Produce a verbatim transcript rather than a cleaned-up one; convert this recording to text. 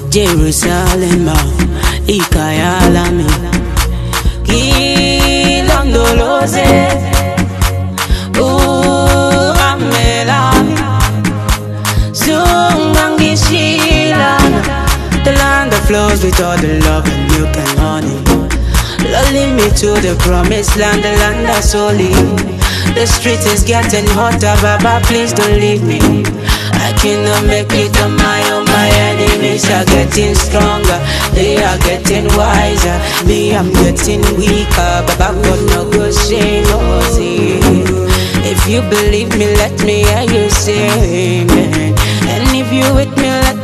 Jerusalema, ikayalami kilondoloze uamelami zungangishilana. The land that flows with all the love and milk and honey, lulling me to the promised land, the land that's holy. The street is getting hotter, Baba, please don't leave me. I cannot make it on my own. My enemies are getting stronger, they are getting wiser. Me, I'm getting weaker, Baba, God no go shame, oh, see. If you believe me, let me hear you say amen. And if you with me, let